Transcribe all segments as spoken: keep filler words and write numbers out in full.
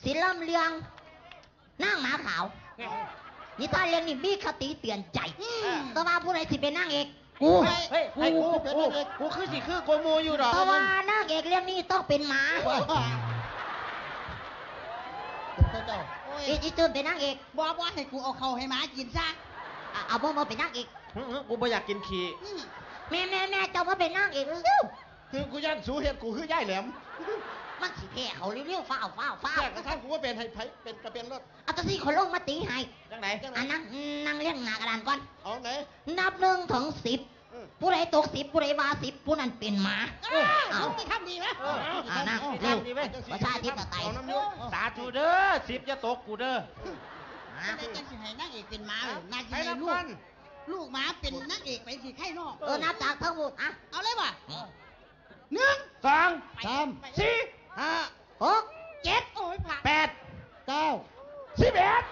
ศิลป์เรื่องนั่งหมาขาวนี่ตอนเรื่องนี่มีคติเตือนใจแต่ว่าผู้ใดสิเป็นนางเอกกูเฮ้ยกูกูกูคือสิคือกูมูอยู่ดอกแต่ว่านางเอกเรื่องนี้ต้องเป็นหมาอีจีตื่นเป็นนางเอกบอกว่าให้กูเอาเขาให้หมากินซะเอาบ่มาเป็นนางเอกกูไม่อยากกินขี้แม่แม่แม่เจ้ามาเป็นนางเอกคือกูยันสูเห็ดกูคือย่ายแหลมมันสิแพ้เขาเร็วๆฟ้าวฟ้าวฟ้าวแค่กระทั่งกูว่าเป็นให้เป็นกระเป็นรถเอาตัวที่คนลงมาตีให้จังไหนจังไหนอ่ะนั่งนั่งเลี้ยงหน้ากระดานก่อนเอาไหนนับหนึ่งถึงสิบผู้ใดตกสิบผู้ใดว่าสิบผู้นั้นเป็นหมาเอาที่ทำดีไหมอ่านั่งเร็วประชาธิปไตยสาธุเด้อสิบจะตกกูเด้อน่าจะสิให้นางเอกเป็นหมาเลยน่าจะให้ลูกลูกหมาเป็นนางเอกไปสิไข่นอกเออนับจากทั้งหมดอ่ะเอาเลยว่ะหนึ่งสองสามสี่ห้าหกเจ็ดโอ้ยผ่าแปดเก้าสิบเอ็ด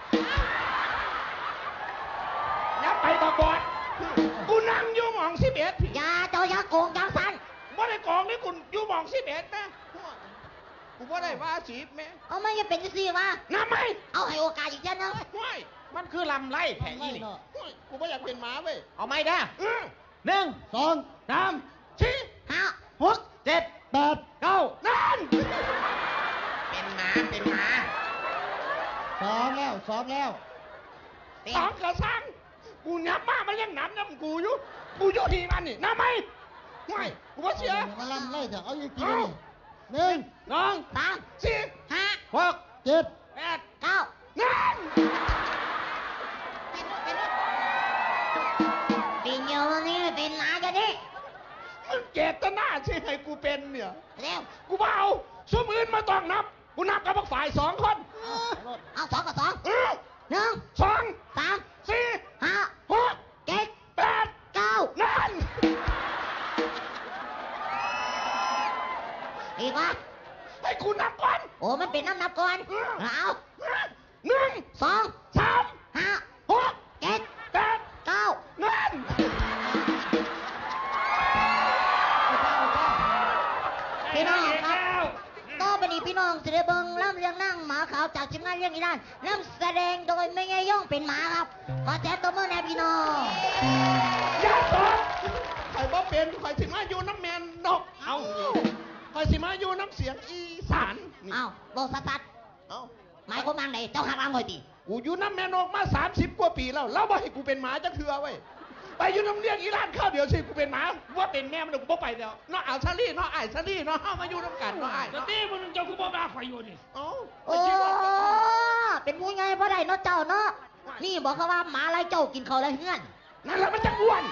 นับไปต่อบอดกูนั่งอยู่หมองสิบเอ็ดอย่าเจ้าอย่าโกงจังสันว่าได้กองนี่กูอยู่หมองสิบเอ็ดนะกูว่าได้ว่าสิบแม่เอาไม่ยังเป็นสิว่านับไหมเอาให้โอกาสอีกเจ้านึงไม่มันคือลำไล่แผงนี่กูไม่อยากเป็นหมาเว้ยเอาไม่ได้หนึ่งสองสามสี่ห้าหกเจ็ดแปดเก้านั่นเป็นหมาเป็นหมาสองแล้วสองแล้วสองกระสังกูนับมามันยังนับนับกูอยู่กูอยู่ที่มันนี่นับไหมไม่กูว่าเสียมาลำไล่เถอะเอาอีกทีหนึ่งสองสามสี่ห้าหกเจ็ดแปดเก้านั่นเป็นโยนี่เป็นหมาจะดิมึงเจตนาใช่ไหมกูเป็นเนี่ยเร็วกูเบาซุ้มอื่นมาต้องนับกูนับกับพวกฝ่ายสองคนเอาสองกับสองหนึ่งสองสามสี่ห้าหกเจ็ดแปดเก้านั่นอีกวะให้กูนับก่อนโอ้มันเป็นน้ำนับก่อนเอาหนึ่งสองสามห้าหกเจ็ดแปดเก้านั่นพี่น้องครับต่อไปนี้พี่น้องจะได้เบิ่งล่ำเลี้ยงนั่งหมาขาวจากทีมงานเลี้ยงอีด้านนำแสดงโดยแม่ยายย่องเป็นหมาครับขอแจ้งตัวเมื่อแน่พี่น้องอย่าตกใครบ่เป็นใครสิมาอยู่น้ำแมนนกเอาใครสิมาอยู่น้ำเสียงอีสานเอาโบสัตเอาหมายความว่าไงเจ้าหักล้างหน่อยดิกูอยู่น้ำแมนนกมาสามสิบกว่าปีแล้วแล้วบ่ให้กูเป็นหมาจะเถื่อไว้ไปอยู่น้ำเลี้ยงอีร้านข้าวเดียวสิกูเป็นหมาว่าเป็นแม่มันกูบ่ไปเดียวน้องอ่าวซาลี่น้องไอ้ซาลี่น้องเข้ามาอยู่น้ำกันน้องไอ้สตีมึงเจ้ากูบ่มาไฟอยู่นี่อ๋อโอ้เป็นผู้ใหญ่บ่ได้เนาะเจ้าเนาะนี่บอกเขาว่าหมาไรเจ้ากินเขาไรเงื่อนนั่นแหละมันจะอ้วน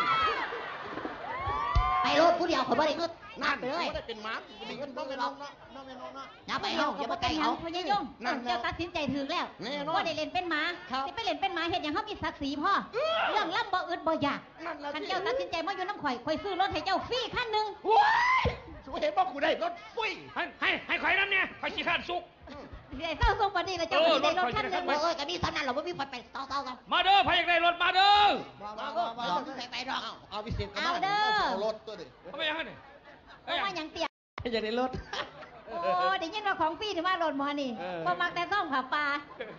ไปรถผู้เดียวเขาบ่ได้เงื่อนนั่นไปเลยไม่ได้เป็นหมาดีกันน้องเป็นน้องเนาะน้องเป็นน้องเนาะอย่าไปเอาอย่าไปไกลเขาพญายงเจ้าตัดสินใจถึงแล้วว่าได้เล่นเป็นหมาที่ไปเล่นเป็นหมาเห็นอย่างเขามีศักดิ์ศรีพ่อเรื่องล่ำบ่อึดบ่อยากคันเจ้าตัดสินใจมาอยู่น้ำข่อยข่อยซื้อรถให้เจ้าฟรีขั้นหนึ่งว้ายสุเห็นว่ากูได้รถฟรีให้ให้ให้ข่อยน้ำเนี่ยข่อยขี้ข้านสุกเดี๋ยวเศร้าทรงปนีแล้วเจ้าไม่ได้รถขั้นหนึ่งเอ้ยกับนี่สำนักเราไม่มีไฟไปเศร้าเศร้ากันมาเด้อพายอยากได้รถมาเด้อมาเด้อมาเด้อไปไปดอกเอาพิเศษเอาเด้อเอารถตัวดิเอาไปยังไงเนี่ยเอามาอย่างเตี้ยอยากได้รถโอ้เดี๋ยวยินว่าของพี่ถือว่ารถมอนี่พอมักแต่ซ่อมผับปลา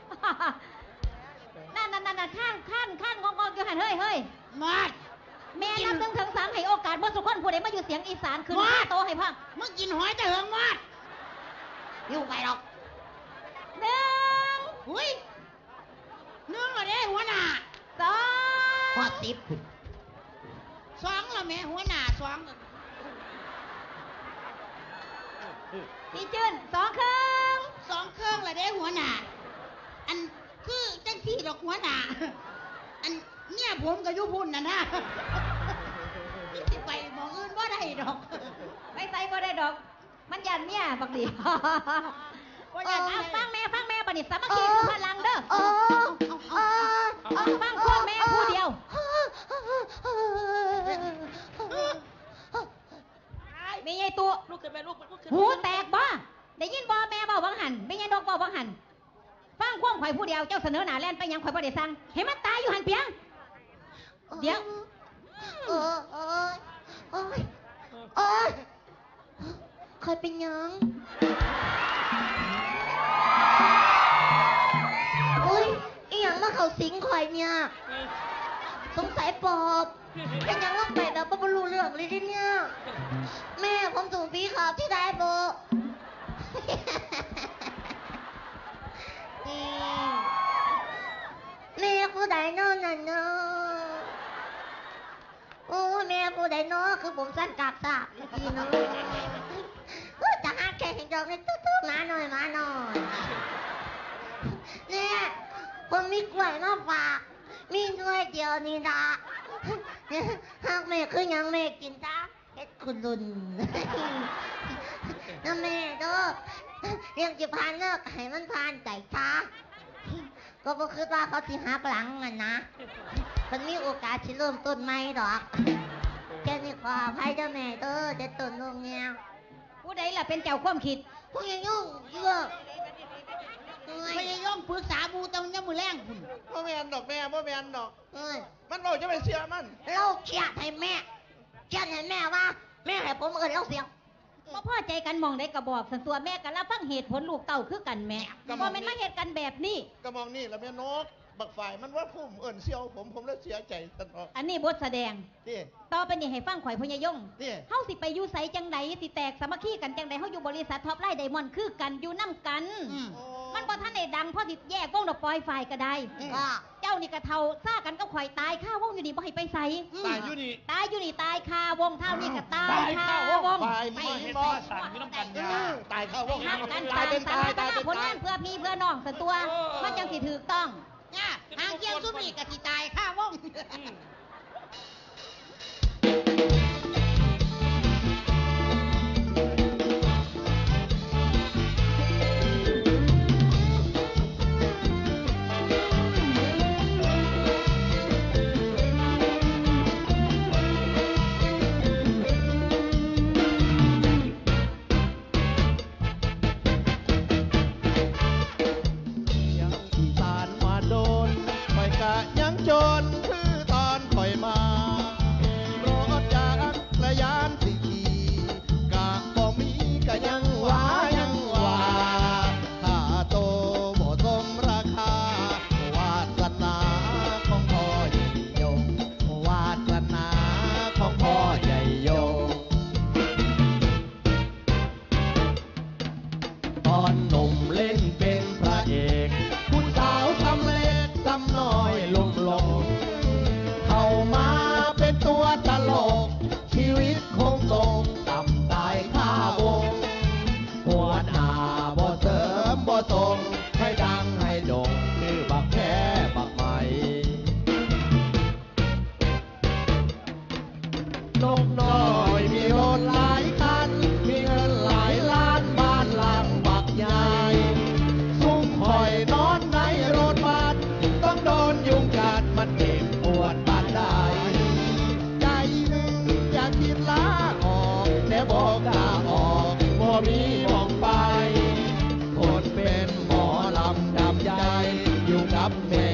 นั่นนั่นนั่นข้างข้างข้างงงงอยู่หันเฮ้ยเฮ้ยมาแม่นับตั้งถึงสามให้โอกาสเมื่อสุขคนผู้ใดมาอยู่เสียงอีสานขึ้นมาโตให้พังมึงกินหอยจะเหิงมาอยู่ไปหรอกหนึ่งหุ้ยหนึ่งอะไรหัวหน้าสองหัวสิบสองละแม่หัวหน้าสองพี่จืนสองเครื่องสองเครื่องละได้หัวหน้าอันคือจังที่ดอกหัวหน้าอันเนี่ยผมกับยุพุนน่ะนะที่ไปมองอื่นว่าได้ดอกไม่ใส่ว่าได้ดอกมันยันเนี่ยบักดีฟังแม่ฟังแม่บัดนี้สามัคคีคือพลังเด้อฟังพ่อแม่ผู้เดียวไม่ใช่ตัวลูกขึ้นไปลูกลูกขึ้นหูแตกบ้าได้ยินบ่แม่บ่บังหันไม่ใช่ดอกบ่บังหันฟังความข่อยผู้เดียวเจ้าเสนอหน้าแล่นไปยังข่อยบ่ได้สั่งให้มันตายอยู่หันเพียงเดี๋ยวเออเออเออเออเคยเป็นยังอยเนี่ยสงสัยปอบแค่ยังว่าไปแบบไม่รู้เรื่องเลยทีเนี่ยแม่ผมถูกผีขอบที่ได้โบแม่ผู้ใดนอนน่ะเนาะโอ้แม่ผู้ใดเนาะคือผมสั้นกากสาบเมื่อกี้เนาะจะหาแค่เห็นดอกนี่ตุ๊ดๆมาหน่อยมาหน่อยเนี่ยผมมีกล้วยมาฝากมีหน่วยเดียวนี่นะหากแม่คือยังแม่กินจ้าเฮ็ดคุณลุนนะแม่เด้อเรื่องจะผ่านเลิกให้มันผ่านใจช้าก็บ่คิดว่าเขาสิหักหลังมันนะมันมีโอกาสที่เริ่มต้นใหม่ดอกแค่นี้ขออภัยเด้อแม่เด้อเด็ดต้นลงเนี่ยผู้ใดล่ะเป็นเจ้าความคิดผู้ยังยุ่งเยอะไม่ได้ย่องปรึกษาบูตรงนี้มือแรงคุณบ่แม่นดอกแม่บ่แม่นดอกเอ้ยมันบอกจะไปเสียมันเราเครียดให้แม่เครียดให้แม่ว่า แม่ให้ผมเอิ้นเราเสียงบ่พอใจกันมองได้กระบอกสันตัวแม่กันแล้วฟังเหตุผลลูกเต่าคือกันแม่บ่แม่นมาเหตุกันแบบนี้ก็มองนี่แล้วแม่นกบักฝ่ายมันว่าพุ่มเอิ้นเสียวผมผมเลยเสียใจตลอดอันนี้บทแสดงนี่ต่อไปนี่ให้ฟังข่อยพญายงนี่เฮาสิไปอยู่ไสจังใดสิแตกสามัคคีกันจังใดเฮาอยู่บริษัทท็อปไลน์ไดมอนด์คือกันอยู่นํกันโอ้มันบ่ทันได้ดังพอสิแยกวงดอกปล่อยฝ่ายก็ได้ก็เจ้านี่ก็เท่าซ่ากันก็ข่อยตายข้าวงอยู่นี่บ่ให้ไปไสตายอยู่นี่ตายอยู่นี่ตายคาวงเท่านี้ก็ตายตายคาคาววงฝ่ายไม่ไม่เห็นบอว่าก สั่งอยู่น้ำกันยาตายเข้าวงหักกันตายเป็นตายตายสเป็นผลตายงานเพื่อพี่เพื่อน้องสันตัวเออมันจังสิถูกต้องเนี่ยทางเกียงสุนีกะทิตายข้าวงยังอีสานมาโดนไปกะยังจนคือตอนคอยมาโรถจักรยานสิขี่กะบ่มีกะยังว่ายังว่าถ้าโตบ่สมราคาวาสนาของพ่อใหญ่ยงวาสนาของพ่อใหญ่ยง ตอนหนุ่มเล่นเป็นพระเอกผู้สาวทำเล็กทำน้อยลงลงเข้ามาเป็นตัวตลก ชีวิตคงตกต่ำตายข้าวงหัวหน้าบ่เสริมบ่ทรงให้ดังให้โด่งคือบักแค่บักใหม่นกน้อยมีรถหลายคัน มีเงินหลายล้านบ้านหลังบักใหญ่ซุ่มคอยนอนในรถบัสต้องโดนยุงกัดมันเก็บปวดปานใดใจหนึ่งอยากคิดลาออกแต่บอกกล้าออกบ่มีมองไปคนเป็นหมอลำดำใจอยู่กับแม่